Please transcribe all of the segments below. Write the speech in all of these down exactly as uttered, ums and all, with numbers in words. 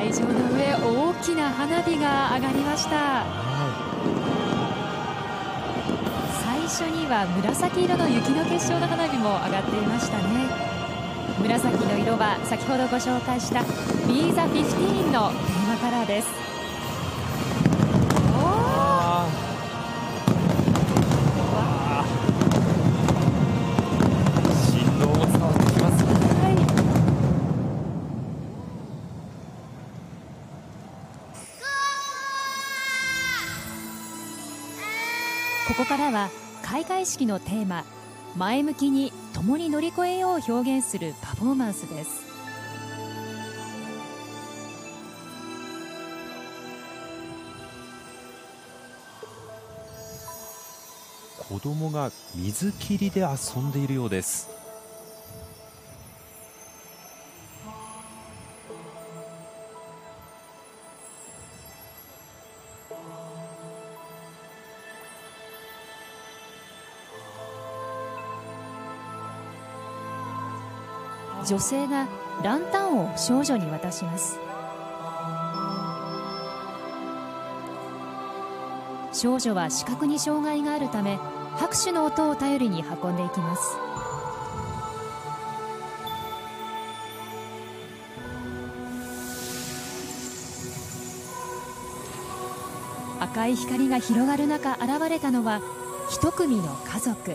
会場の上、大きな花火が上がりました。最初には紫色の雪の結晶の花火も上がっていましたね。紫の色は先ほどご紹介した Be the フィフティーンのテーマカラーです。 振動も伝わってきます。 はい、ここからは開会式のテーマ、前向きに共に乗り越えようを表現するパフォーマンスです。 子供が水切りで遊んでいるようです。 女性がランタンを少女に渡します。少女は視覚に障害があるため、拍手の音を頼りに運んでいきます。赤い光が広がる中、現れたのは一組の家族。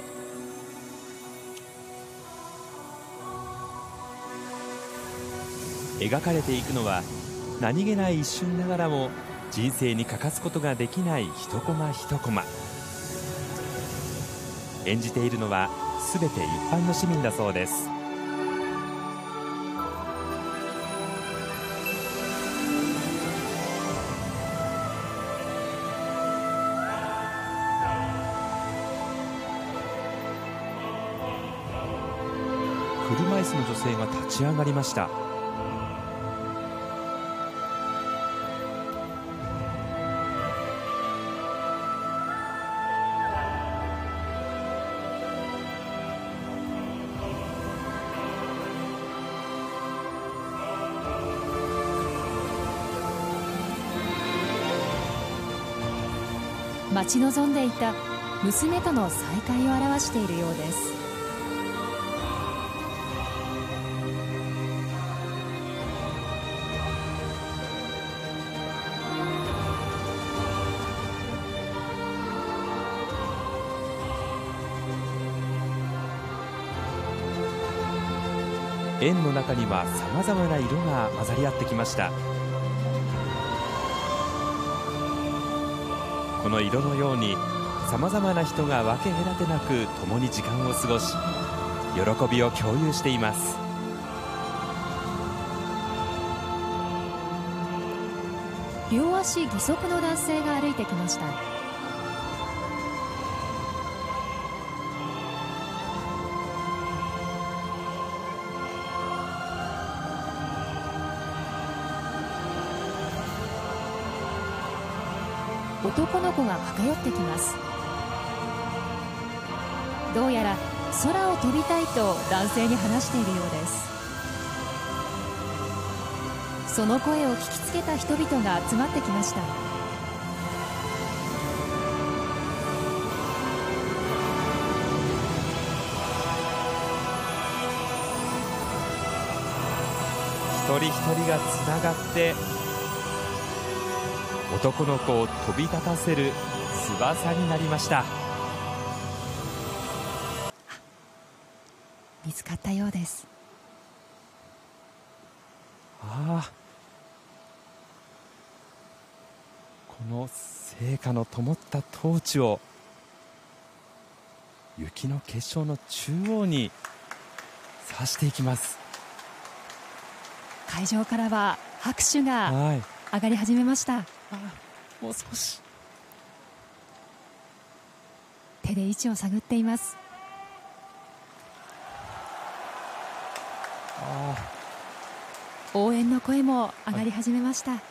描かれていくのは何気ない一瞬ながらも人生に欠かすことができない一コマ一コマ。演じているのはすべて一般の市民だそうです。車椅子の女性が立ち上がりました。 待ち望んでいた娘との再会を表しているようです。 円の中にはさまざまな色が混ざり合ってきました。この色のようにさまざまな人が分け隔てなく共に時間を過ごし、喜びを共有しています。 両足義足の男性が歩いてきました。男の子が駆け寄ってきます。どうやら空を飛びたいと男性に話しているようです。その声を聞きつけた人々が集まってきました。 一人一人がつながって男の子を飛び立たせる翼になりました。 見つかったようです。 ああ、この聖火の灯ったトーチを雪の結晶の中央に刺していきます。 会場からは拍手がはい上がり始めました。 もう少し。 手で位置を探っています。 あ応援の声も上がり始めました。さ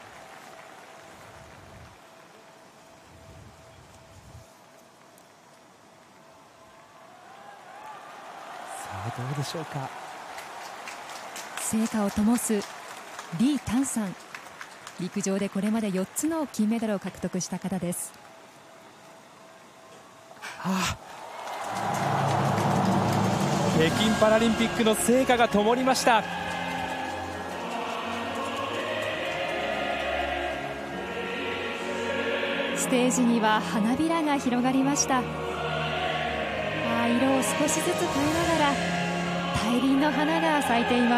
あどうでしょうか。 聖火を灯すリ・タンさん。 陸上でこれまでよっつの金メダルを獲得した方です。 はあ、北京パラリンピックの聖火が灯りました。 ステージには花びらが広がりました。あ色を少しずつ変えながら大輪の花が咲いています。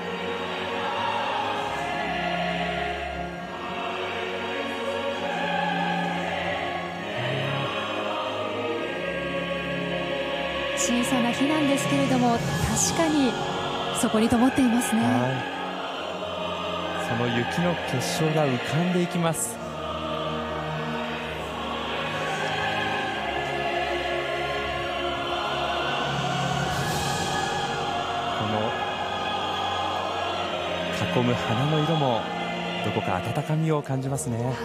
小さな火なんですけれども、確かにそこに灯っていますね。 はい、その雪の結晶が浮かんでいきます。この囲む花の色もどこか温かみを感じますね。はい、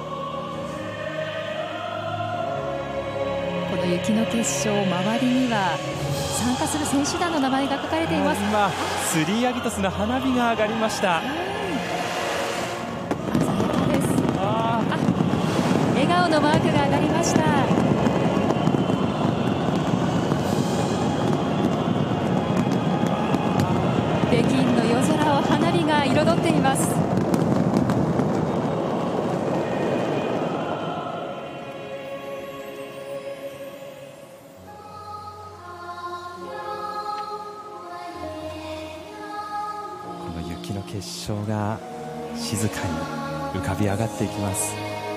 この雪の結晶、周りには参加する選手団の名前が書かれています。 今スリーアギトスの花火が上がりました。 鮮やかです。ああ、笑顔のマークが上がりました。北京の夜空を花火が彩っています。 雪の結晶が静かに浮かび上がっていきます。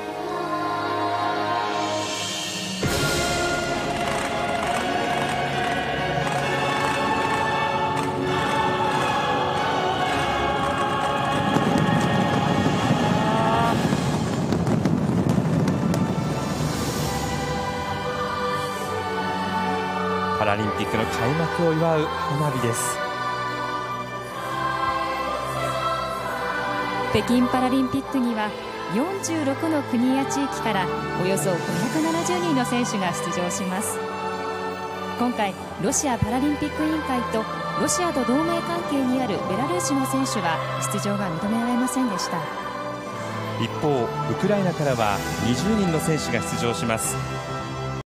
パラリンピックの開幕を祝う花火です。 北京パラリンピックにはよんじゅうろくの国や地域からおよそごひゃくななじゅうにんの選手が出場します。今回ロシアパラリンピック委員会とロシアと同盟関係にあるベラルーシの選手は出場が認められませんでした。 一方ウクライナからはにじゅうにんの選手が出場します。